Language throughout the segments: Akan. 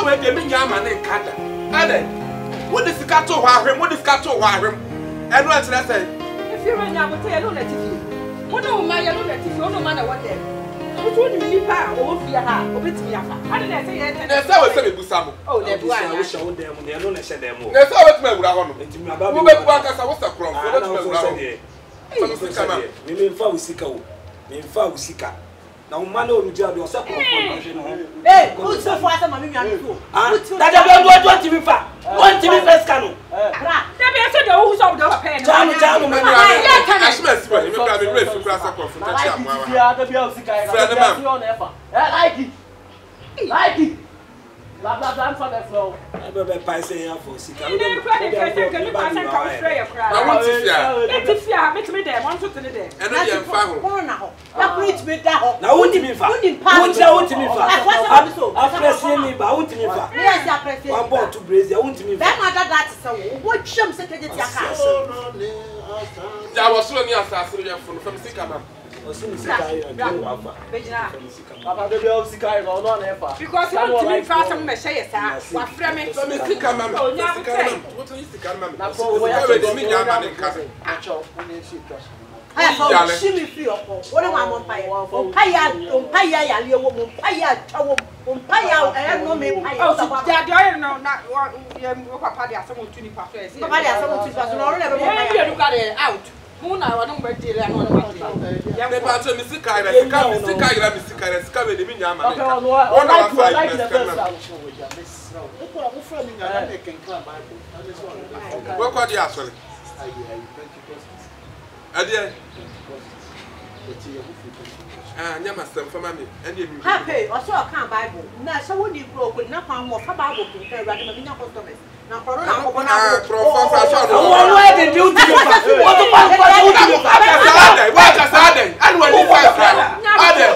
we dey me nya ma ne nkada. Ade. What is ka to hwa hwem? What is ka to hwa hwem? Enu antere say. If you nya go tell you let it. Wono ma ya no let it. Wono ma na what there. What do you pa o fi ha? Obetimi afa. Ade na say ye. Na say we say me busa mo. Oh, the boy. I wish I would them. They no let them. Na say we tuma ewura ho no. Wo be bu aka sa wo sa krom. Wo tuma ewura ho. Me fa usika wo. Me fa usika. Na o man o nja do se krom for no. Eh, who so for asa mami nwa no. Ah, that don't timi fa. Don't timi first kanu. Bra. That be say the who so do pay no. Janu man. Ashima sibo, me bra me refi kura sa krom for tachi amwa wa. Ya da bia usika ya. Da bia on efa. Like it. Like it. Blah blah blah for the flow. I be pass here for sika. You dey credit can you pass and come straight your cry. I want to fear. Let fear make me there want to tell there. Eno ye mfa ho. Corona ho. Na preach me da ho. Na won't me fa. Won't me fa. Appreciate me ba won't me fa. Yes, appreciate. One ball to brace ya won't me fa. That matter that is so. What sham secretary aka. Ja wo so ni asase ye fo no fam sika ma. Osini sika ya do afa. Bejina. Papa da bia usika ya no na efa. Because you want to me fa some me share sa. Wa frɛ me. So me sika ma me. Sika ma me. What you sika ma me? Na ko wo ya me nya ma ne nka. Acho, oni si trust. Aya fa shi mi free opo. Wo ne wa mo mpaye. Mpaye ya le wo mo mpaye atwa wo mpaye no me mpaye. Oh, so dia dia no na wo papa dia asem otu ni pa so e. Papa dia asem otu pa so no re be mo mpaye. Ya look at out. Mu na wa no birthday le no na. Ya me pa to mi sika ira sika we de mi nya ma ne nka. One of five What kwa dia asole? Adie. Nyama sem fama me. Ende mi. Happy, o so kan Bible. Na so woni bro ko na kwa mo fa Bible ko ka Awurade ma mi nya customers. Na koro na ko na. Professor Shadow. One way the duty. What the fuck duty? What ka sa den? Anu wa ni fa. Ade.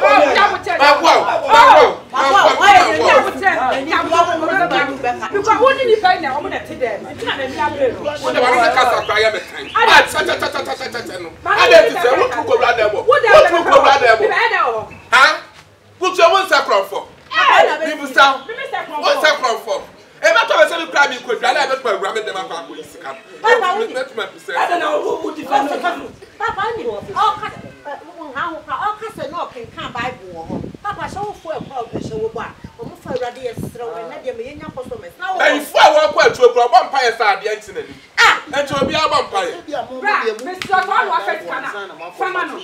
Because woni ni fa na o mo na te dem. Ntina na mi abre no. Wona ba no ka sa kwa ya me kan. No. Ade ti se wo ku ko brother bo. Wo ku ko brother bo. Ha? Wo tu won sa kron for. Bibu sa. Won sa kron for. E ma to be say cry me ko dwa na be pa awura me dem akwa ko isika. Papa, I don't know who defend Papa, ni o ka ha ho ka se no kan Bible ho. Papa, so fo e kwa o se wo ba. O mo fa Awurade ye sere we na de me nya customers. Na wo. Ben fo a wo kwa atu okura bo mpa ye sa ade anti na ni. Enti obi a bo mpa ye. Bra, me so to no affect kana. Fama no.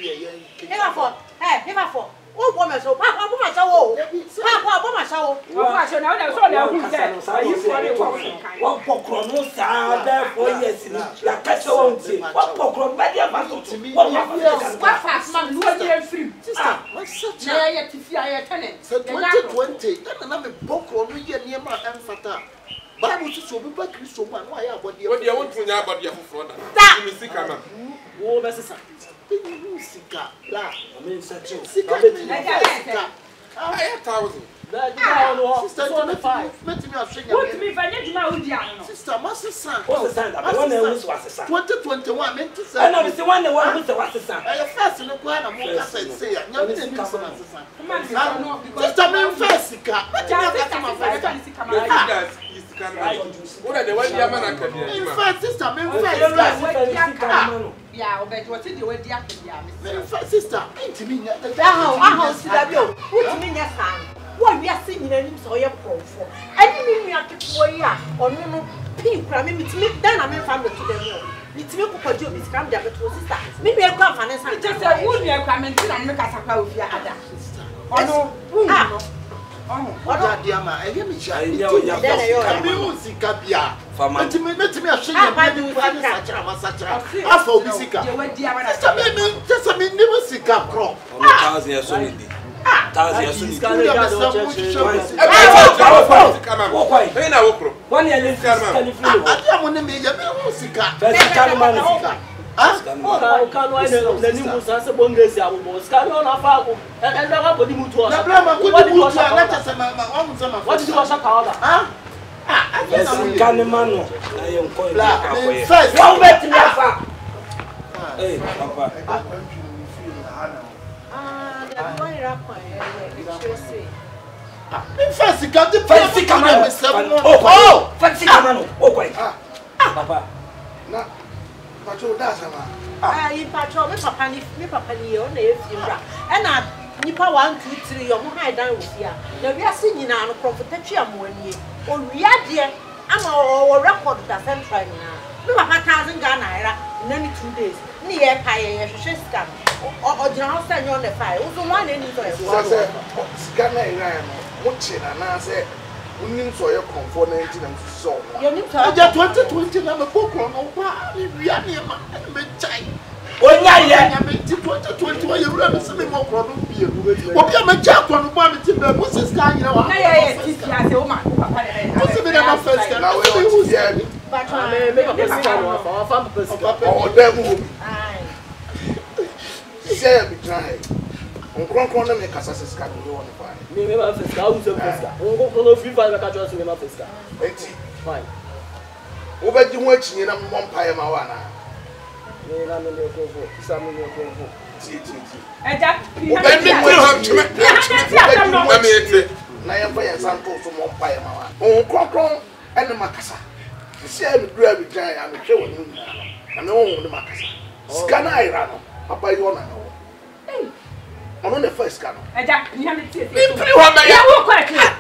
Never for. O bo me so. Papa, bo ma sawo. Papa, bo ma sawo. Papa, so na o so na hu se. Ayi fo re ko. One pokro no sa there 4 years ni. Ya ka se won ti. One pokro ba dia ba to me. What fast man no dey free. Sister, what's such na ye ti fi aye tenant. 2020. Na me pokro no ye niema emfata. Bible to so be ba Kristo man no aye abode. What dey want to nya abode foforo da. Mi sika ma. Wo be sisa. Sika la. I mean such. Sika. I 1000. Sister, 25. Let me have shaken. What me vanya juma udi ano. Sister, master son. What's the son? I want to who's was the son. 2021 meant to say. I know it's the one who's the what's the son. I first in the corner more say. You didn't come on the son. Come Sister, me first Sika. What the one ya man can be. In fact, sister, me first. Yeah, but what did you wear the ya? Sister, ain't me. How see that you? What mean your son? What we are singing and so you're for. I didn't mean to for ya or no pink. I mean, then I'm in family to them. It's me who could do this come there to sister. Maybe I come and I just said, would you come and make us a power with your other sister? Oh, no. Oh, dear, I hear me. I will see Capia. Let me assure you, I do such a for Bissika. Just a minute, never see Cap crop. 1,000 years old. 1,000 years old. One year later, I want to make a Sika. Can I the new Musa Bondes? I will scan on a file and never put him to us. What did you wash a powder? I can't man. I am going first. Don't bet me. Hey, Papa. Fancy got the fancy camera. Oh, fancy camera. Oh, quite. Papa. Na patrol that's am. In patrol me papa ni o na efiura. E na nipa 1 2 3 yo mo high down with ya. Na wi ase nyina no profitatu amwani. O wia de ama o record da central nyina. Me papa 1000 Ghana naira in any 2 days. Ni ye kai ye hwehwe scam. O jina ho say on the file. Wo so one any so e. Say scam na ira no. Mo che na na say unim so ye component na so. You need to 2020 na me boko no wa ni wia ni ma me chai. Onya ye. 2020 you run me more problem be you. Obi am cha kwa no ba me ti be mo sister nyina wa. Na ye titi ase o ma papa de. Mo se be na first na we o ti ye. But me papa sister no fa papa sister. O dem wo. Ai. Say be try. Nkronkron na me kasa sister do won fa. Me ma fiska u se fiska. Nkronkron no free fire ka twa so me ma fiska. Enti. Fine. Wo ba ji mo achinye na mo mpae ma wa na. Me na me ko fo. Isa me ko fo. Ti. Eja. Wo ba ni mo ham chime. Na me ete. Na ye fa ye santo so mo mpae ma wa. Nkronkron ene makasa. Si e me dura bi jan ya me hwe woni na. Na me won woni makasa. Sika na ira no. Papa yo na no. Ono ne first ka no. Eja, nya me tie. Impri ho ma ya. Ya wo kwa ki.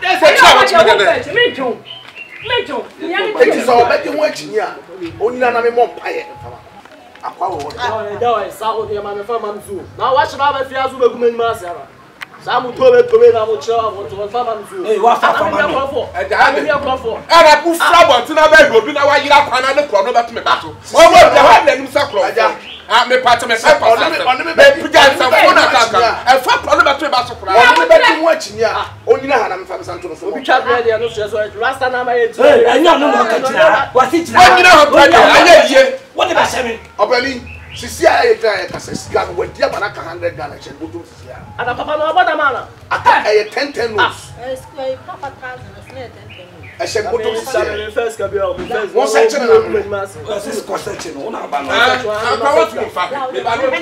Me jo. Nya me tie. Eti so be ti ho achinye a. Onyina na me mo mpae. Akwa wo. Da wa sa o de ma me fa ma nzu. Na wa shira ba fia zu be kuma ni ma asara. Sa mu to be na mo chira mo to fa ma nzu. Eh wa fa ma no. Eja me ya for. Era bu fra bo na ba go bi na wa yira kwana ne kro no be to me ba to. O mo de wa na nim sa kro. Eja me part me say on me be pija san phone kaka e fa pro no be to ba so kra on me be ti ho achinye a onyina ha na me fa me san to no so Obi twa bread ya no so rasta na ma ye ti anya no no ka tira wa ti tira onyina ha bread anya yie what be say me obeli sisi a ye ka ka se sika no wadi aba na ka 100 Ghana che bodu sisi a ana papa no abada mana aka ye 10 notes Papa 1000 is not 10. e she bodu sisi a first ka bi o first won se chine na no this concession una ba no ka what you fa me ba no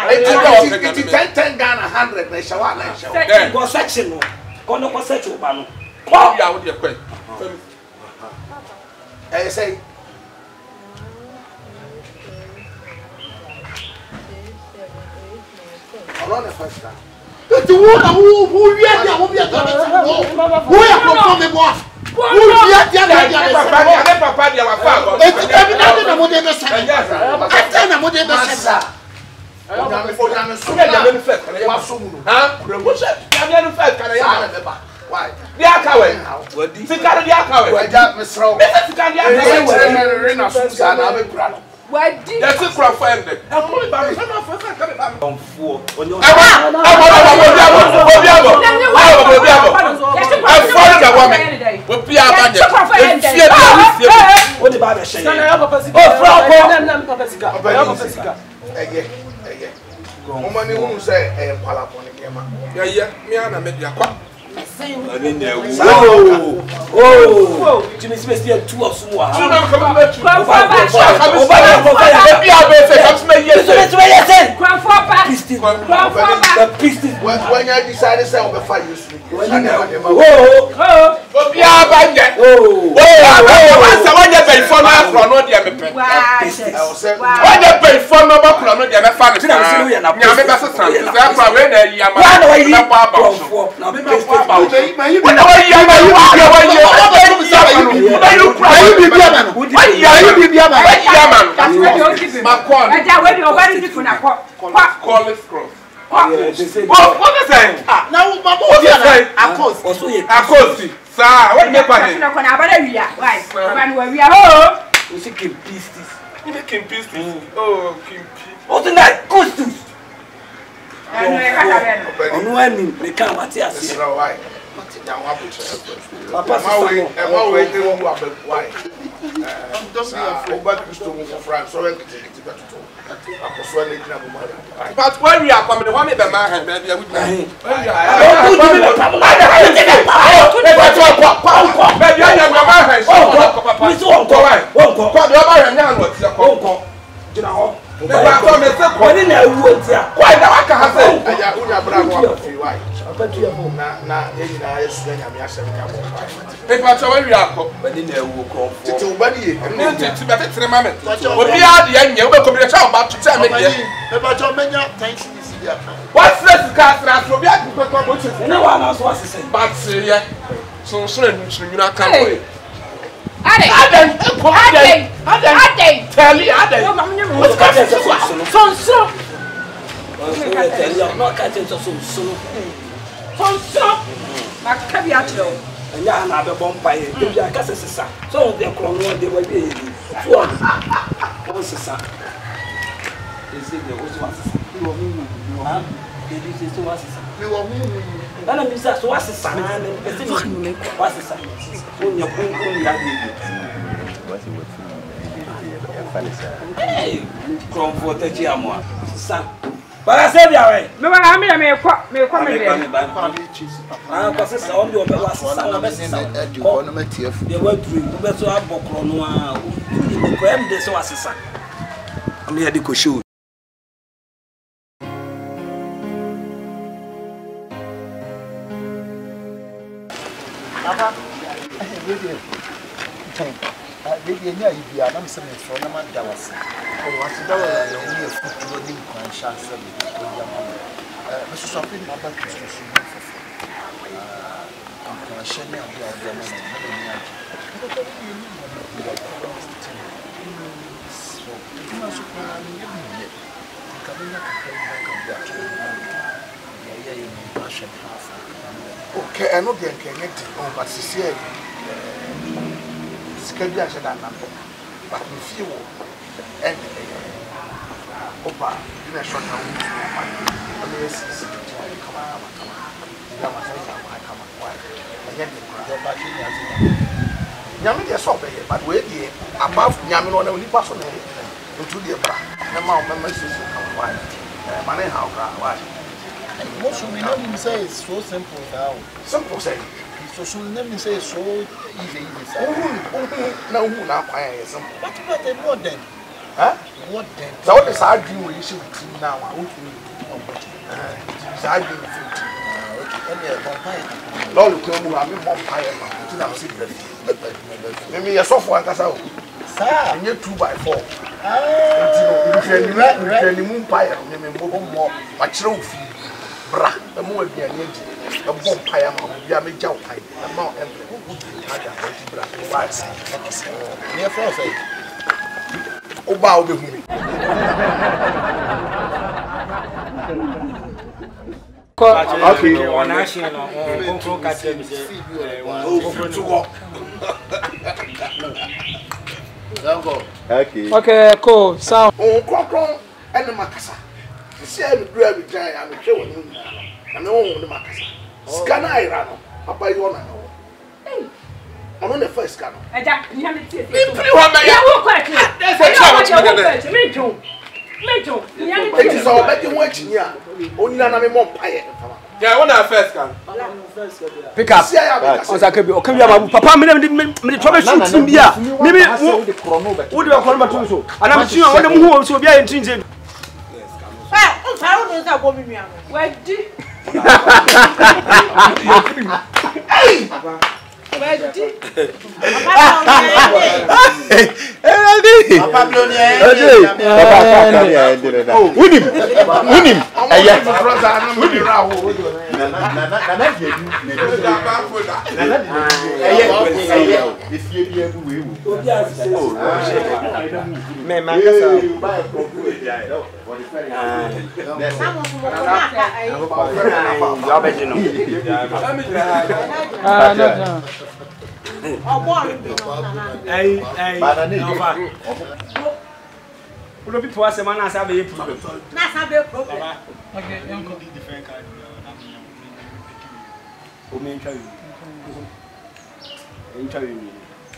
it 10 Ghana 100 na shawa na shawa concession no kono concession ba no ko ya wo de kwai e say on the first time. Eti wo na wo wi adia wo bi adia wo ya perform me boss. Wo wi adia papa dia wa fa go. Eti ebi na mo de be sa. Ati na mo de be sa. O na me so na me first kana ya so mu no. Ha? Promotion. Ya me first kana ya na me ba. Why? Dia ka we. Wadi. Sika dia ka we. Waja me sro. Me sika dia ka we. Na so sa na be kura no. Wadi. Ya se kura fa ende. E mo ba me na fa ka be ba. Onfuo onyo when you decide to sell the fire, you sleep. What is it? Now, Akosi. Sir, what you planning? we see Kim Pistis. Kim Pistis. Oh, Kim Pistis. What's the night? Costus. Onu ani me kan wati ase. Why? Papa, why? But when we are coming, one of the man, maybe I would ba ko me se ko ni na ewu otia why na waka ha se aya unya bra no fi why na enyi na yesu nya me asem ka bo e pa cho wi akọ ba ni na ewu ko fo tete uba ni ye ne tete ba tetere ma me obi ade ya nya we ko bi cha ba to cha me ye e ba cho menya tension is dia what's this ka tra so bi ade ko bo che ne wa na so asese but ye so so na nyuna ka boy Aden. Tell you Aden. what's ka che so tell you no ka che so Makabi atlo. anya na be bompa ye bi aka sesa so de kro no de wa bi ye so o sesa ese de o so asesa wo mi ha de di se so asesa mi wo mi ana mi sa so asesa na ne pese mi asesa o nya ko ya de comfort ti amwa sa para se bia we Me ba me me kwa me de. Ah, ko sesa on de o be wa sesa na be sesa edi ko no matiafu de wa dru ko be so abokro no a ko em de so asesa am ya de ko show papa baby nya ibia na me se me so na ma da wase o wase da wala no ni efutuo ni nkwan sha se me ko ya ma me so so pin na ba to so no fofo nkwan sha ni abi a da ma na ni ya so ma so ko na ni ni ka me na ka ka ya ya ya ni ba sha hafa okay eno de kenye di o ba sisi e Kabi a shada na but me feel and opa ina shot na wu on the sis come ya ma sai come why again the crowd ba shi ya nyame de so be but we die above nyame no na oni pa so na ntu de bra na ma o mama sis come why man how cry why most of me know him say it's so simple now simple say so should let me say so easy na who na kwa ya some but the modern what then so what is our dream we should now who our dream okay and yeah vampire lord ko mu ha me vampire ma ti na see me me so for ankasa o sir enye 2x4 ntino mu empire me mbo mo ma kire ofi bra e mo aduane agi e vampire ma bia me jaw pai e ma ada bra why say near for say oba obehu mi okay on action no control catch me say Okay, cool. Sound. On kokon ene makasa. Si e mi dura bi jan ya me hwe woni mu. Na me won makasa. Scanner ira no. Papa yo na no. Ono ne first scanner. Eja, nya me tie. mi pri wa me Ya wo kwa ki. Mejo Nya me tie. Eti so be di ho achi ni a. Onina na me mo mpaye. yeah one first can pick up on Zakabi o kabi amabu papa me trouble shoot bia me wo de krono batum so ana me tun won de mu ho so bia ye ntin ntin O fa o no za go mi nua no. Wadi. Wadi. Papa Blonia. Papa ya ndire Unim. Aya. Ulo people ase man asa be problem. Na asa be problem. Okay, yanko different card. O me ntwa yi. Ntwa yi.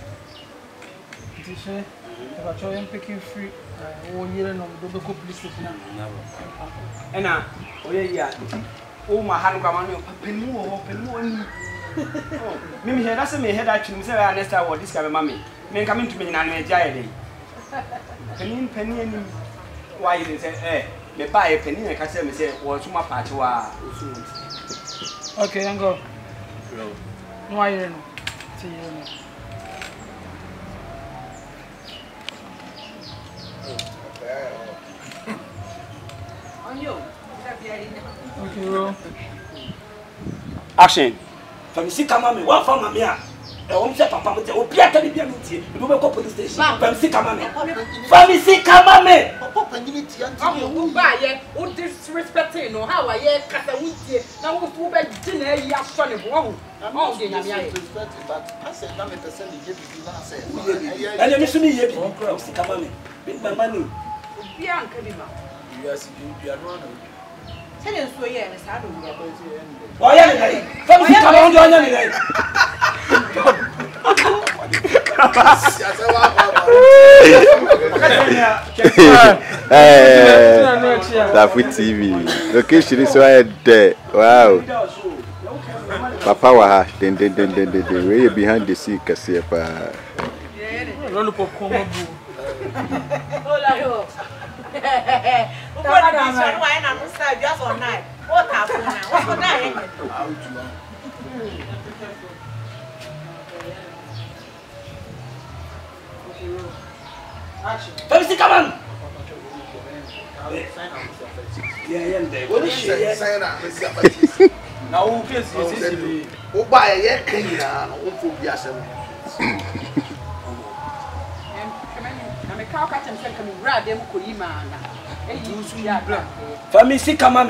Tishe, ta cho yam picking free. O yire no do be ko police station na. Ena, o ye ya. O ma hanu kwa manu penu ni. Mimi he na se me he da twin se ya next award this ka be mami. Me nka me ntumi na no e ja ye dey. Penny ani. why you say me buy a penny and can me say was my party wa. Okay, and go. No, I don't know. Okay, bro. Action. Famisi kama me, wa fama me a. E won se papa mo te obi aka ni bia me tie. E be go police station. Famisi kama me. Famisi kama me. Papa panyini tie anti. Amu ba ye, o disrespecting no how ye kasa wutie. Na wo fu be gina yi aso ne bo. Oh, dey na me aye. But I said that me person dey be na say. And me so me ye bi. Famisi kama me. Big my money. Obi anka bi ma. Yes, you are not. Say den so ye na sa do ya. Oh yeah, dai. Famisi kama on do anya ni dai. Dafu TV. Location is right there. Wow. Papa wa den. Where you behind the scene kasi pa. Lollipop combo. Hola yo. Uko na shanu wa na musa just on night. O ta fun na. O ko na ye. Famisi kama me. Yeah, what is she? Sign up, Miss Yapati. Now who face is O buy a yen na o fo bi asem. Na me ka ka tem se ka me wura dem ko yi ma na. E yi su ya bra. Famisi kama me.